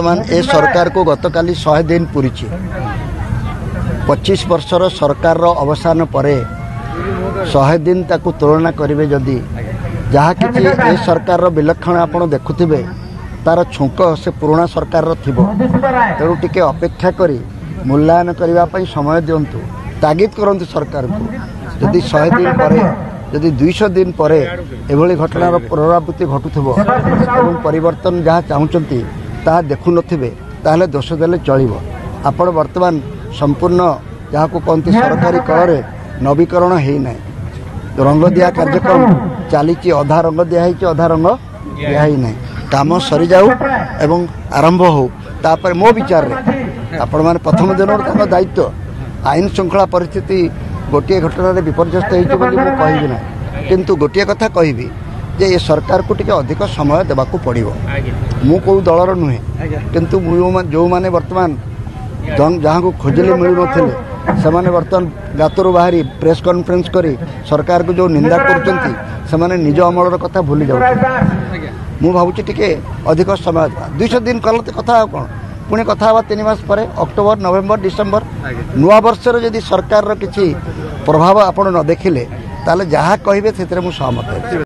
बर्तमान ए सरकार को गतकाली 100 दिन पूरी 25 वर्षर सरकार अवसान पर 100 दिन ताकू तुलना करेंगे जदि जहाँ कि ए सरकार विलक्षण आपड़ देखुवे तार छुंक से पुराना सरकार तेणु टिके अपेक्षा कर मूल्यांकन करने समय दिंतु तागिद करंतु सरकार को जदि 100 दिन पर जदि 200 दिन पर एभली घटनार पुनरावृत्ति घटुथबो एवं परिवर्तन जहाँ चाहते ताहा देखु नथिबे ताहले दोष देले चलिबो। आपण वर्तमान संपूर्ण जहाँ को कहते सरकारी कल नवीकरण है ना रंग दिया कार्यक्रम चली अधा रंग दिखाई अधा रंग दिखाई ना काम सरी जाऊ एवं आरंभ हो तापर मो विचार रे आपण माने प्रथम दिन दायित्व आईन श्रृंखला परिस्थिति गोटे घटना विपर्यस्त होती कहबी ना किंतु गोटे कथा कहबी जे ये सरकार को टिके अधिक समय देवाक पड़ो मु कौ दलर नुहे किंतु जो माने वर्तमान जहाँ को खोजले मिलू नथिले से बर्तमान गातरू बाहरी प्रेस कॉन्फ्रेंस करी सरकार को जो निंदा कर निज अमलर कथा भूली जाऊँ मु भावुची टिके अधिक समय 200 दिन कल कथा कौन पुणी कथा 3 मास पर अक्टोबर नवेम्बर डिसेम्बर नुआ वर्ष जदि सरकार किसी प्रभाव आपण न देखिले ताले जहाँ कहिबे से सहमत है।